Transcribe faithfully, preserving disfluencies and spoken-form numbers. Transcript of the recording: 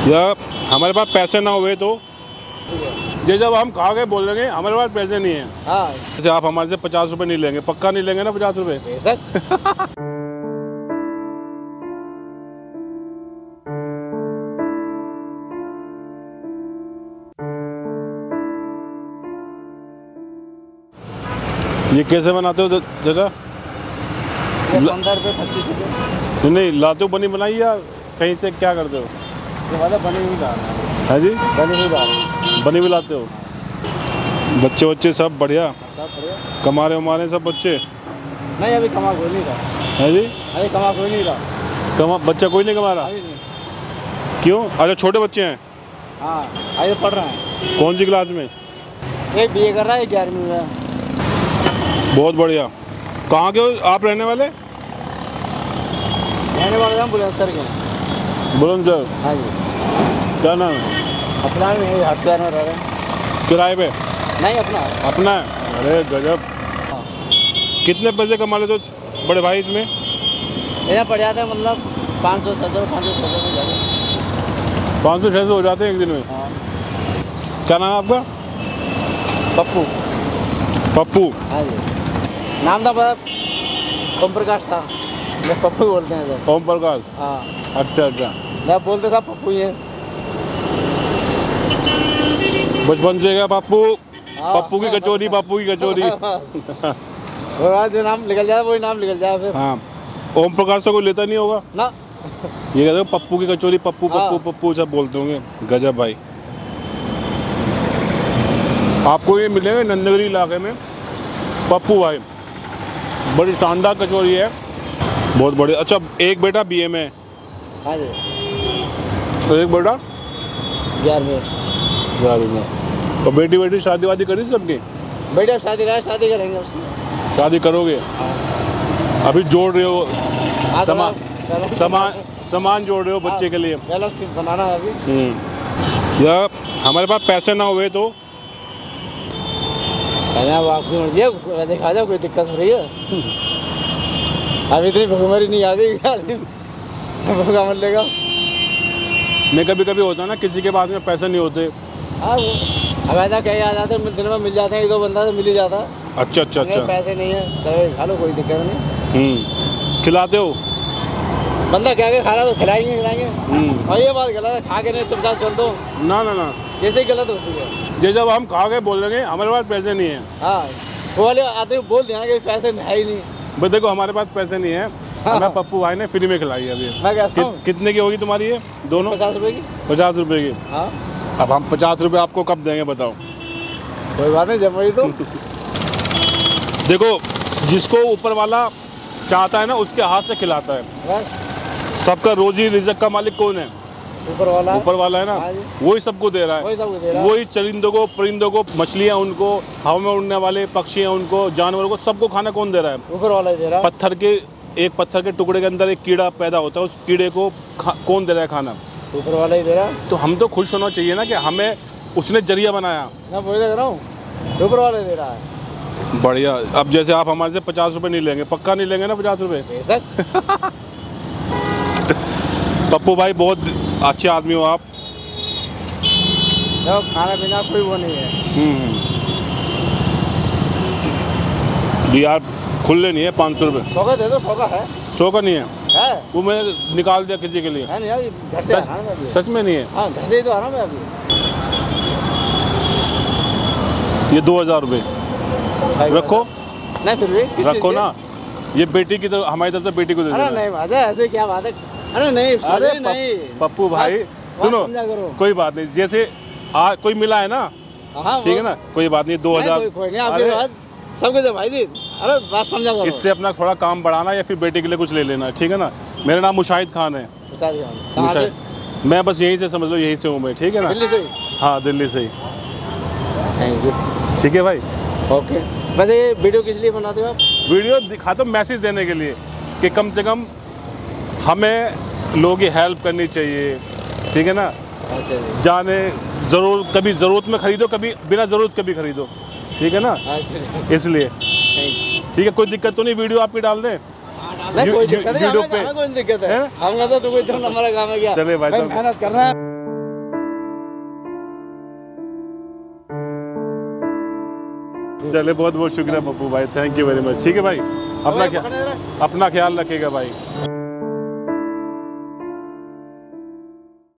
या हमारे पास पैसे ना हुए तो ये जब हम खा के बोल देंगे हमारे पास पैसे नहीं है। हाँ। जैसे आप हमारे से पचास रुपए नहीं लेंगे, पक्का नहीं लेंगे ना पचास रुपए? ये कैसे बनाते हो चाचा? पंद्रह रुपये पच्चीस रुपये नहीं लाते हो बनी बनाई या कहीं से क्या करते हो? ये वाला बनी हुई ला रहा है। हाँ जी, बनी हुई ला रहा है। बनी हुई लाते हो? बच्चे बच्चे सब बढ़िया? सब बढ़िया। कमा रहे हमारे सब बच्चे? नहीं अभी कमा कोई नहीं रहा। है जी, अभी कमा कोई नहीं रहा। कमा बच्चा कोई नहीं कमा रहा? अभी नहीं। क्यों? अच्छा छोटे बच्चे हैं? हाँ अभी पढ़ रहे हैं। कौन सी क्लास में? एक बी ए कर रहा है, ग्यारहवीं में। बहुत बढ़िया। कहाँ के हो आप रहने वाले? रहने वाले हम बुलंदशहर के। बुलंदशहर? हाँ जी। क्या नाम है? अपना में हॉस्पिटल में रह रहे हैं। किराए पे? नहीं अपना। अपना है? अरे गजब। हाँ। कितने पैसे कमा लेते हो बड़े भाई इसमें? इधर पड़ जाता है मतलब पाँच सौ छः सौ पाँच सौ छः सौ में जाते। पाँच सौ छः सौ हो जाते हैं एक दिन में? हाँ। क्या नाम है आपका? पप्पू। पप्पू? हाँ जी। नाम था मतलब ओम प्रकाश था, मैं पप्पू बोलते हैं सर। ओम प्रकाश? हाँ। अच्छा अच्छा। मैं बोलते सब पप्पू ही है। बचपन से क्या पप्पू? हाँ। पप्पू की कचौरी, पप्पू की कचौरी। वो बाद जो नाम निकल जाए वही नाम निकल जाए फिर। हाँ। ओम प्रकाश तो कोई लेता नहीं होगा ना। ये कहते हो पप्पू की कचौरी, पप्पू पप्पू हाँ। पप्पू सब बोलते होंगे। गजब भाई। आपको ये मिलेंगे नंदगिरी इलाके में पप्पू भाई, बड़ी शानदार कचौरी है, बहुत बढ़िया। अच्छा एक बेटा बी ए में? हाँ जी। एक बेटा ग्यारहवीं ग्यारहवीं में। और बेटी बेटी शादी वादी करी सबकी? बेटे अब शादी रहा, शादी करेंगे उसकी। शादी करोगे? हाँ। अभी जोड़ रहे हो हाँ, सामान सामान सामान जोड़ रहे हो बच्चे हाँ, के लिए? बैलेंस बनाना है अभी। या हमारे पास पैसे ना हुए तो आपकी मर्जी है, देखा जाओ कोई दिक्कत हो रही है। अभी इतनी भूखमरी नहीं आ गई, भूखा मर लेगा। नहीं कभी कभी होता है ना किसी के पास में पैसे नहीं होते। हाँ वो अब ऐसा कहीं आ जाते हैं, दिन में मिल जाते हैं, एक दो बंदा तो मिल ही जाता है। अच्छा अच्छा अच्छा। पैसे नहीं है चलो खा लो, कोई दिक्कत नहीं। हम्म खिलाते हो? बंदा क्या क्या खा रहा है तो खिलाएंगे खिलाएंगे। और ये बात गलत है, खा के नहीं चुपचाप चल दो ना ना ना, जैसे ही गलत होती है। ये जब हम खा के बोल देंगे हमारे पास पैसे नहीं है। हाँ वो वाले आदमी बोल दिया कि पैसे है ही नहीं। बस देखो हमारे पास पैसे नहीं है। हाँ। हमें पप्पू भाई ने फ्री में खिलाई अभी। मैं कहता हूँ कि, कितने की होगी तुम्हारी ये दोनों? पचास रुपए की। पचास रुपए की? हाँ। अब हम पचास रुपए आपको कब देंगे बताओ? कोई बात नहीं, जब वही तो देखो जिसको ऊपर वाला चाहता है ना उसके हाथ से खिलाता है। बस सबका रोजी रिजक का मालिक कौन है? ऊपर वाला ऊपर वाला है ना, हाँ जी। वही सबको दे रहा है। वही सबको दे रहा है। वही चरिंदों को, परिंदों को, मछलियाँ उनको, हवा में उड़ने वाले पक्षी हैं उनको, जानवरों को, सबको खाना कौन दे रहा है? ऊपर वाला ही दे रहा है। पत्थर के एक पत्थर के टुकड़े के अंदर एक कीड़ा पैदा होता है, उस कीड़े को कौन दे रहा है खाना? ऊपर वाला ही दे रहा है। तो हम तो खुश होना चाहिए ना कि हमें उसने जरिया बनाया। मैं वही देख रहा हूँ, ऊपर वाला दे रहा है। बढ़िया। अब जैसे आप हमारे से पचास रुपए नहीं लेंगे, पक्का नहीं लेंगे ना पचास रुपए? पप्पू भाई बहुत अच्छे आदमी हो आप। तो खाना पीना कोई वो नहीं है। जी यार खुले नहीं है पाँच सौ रुपये। सौ का दे दो, सौ का है। सौ का नहीं है? है वो मैंने निकाल दिया किसी के लिए। है नहीं यार, घर से आ रहा हूं मैं अभी। सच में नहीं है? हाँ घर से ही तो आ रहा हूं मैं अभी। ये दो हजार रुपये रखो। नहीं फिर भी रखो ना, ये बेटी की तरफ, हमारी तरफ से बेटी को दे देना। अरे नहीं बात है, ऐसे क्या बात है? अरे नहीं अरे नहीं पप्पू भाई सुनो, कोई बात नहीं, जैसे आ, कोई मिला है ना, ठीक है ना, कोई बात नहीं। दो हजार कोई नहीं, आपकी बात सब कुछ है भाई जी। अरे बात समझा करो। इससे अपना थोड़ा काम बढ़ाना या फिर बेटे के लिए कुछ ले लेना, ठीक है ना। मेरा नाम मुशाहिद खान है। कहाँ से? मैं बस यहीं से, समझ लो यहीं से हूँ मैं, ठीक है ना। दिल्ली से? हाँ दिल्ली से ही। Thank you. ठीक है भाई, ओके। वैसे ये वीडियो किस लिए बनाते हो आप? वीडियो दिखाता हूँ मैसेज देने के लिए कि कम से कम हमें लोगों की हेल्प करनी चाहिए, ठीक है ना। अच्छा जी। जाने ज़रूर, कभी ज़रूरत में ख़रीदो, कभी बिना ज़रूरत कभी ख़रीदो, ठीक है ना। अच्छा इसलिए ठीक है, कोई दिक्कत तो नहीं, वीडियो आपकी डाल दें। कोई दिक्कत नहीं, वीडियो पे कोई दिक्कत है। हम कहते तो कोई दो नंबर का काम है क्या? चले भाई, मेहनत करना है। चले, बहुत बहुत शुक्रिया पप्पू भाई, थैंक यू वेरी मच। ठीक है भाई, अपना क्या अपना ख्याल रखिएगा भाई।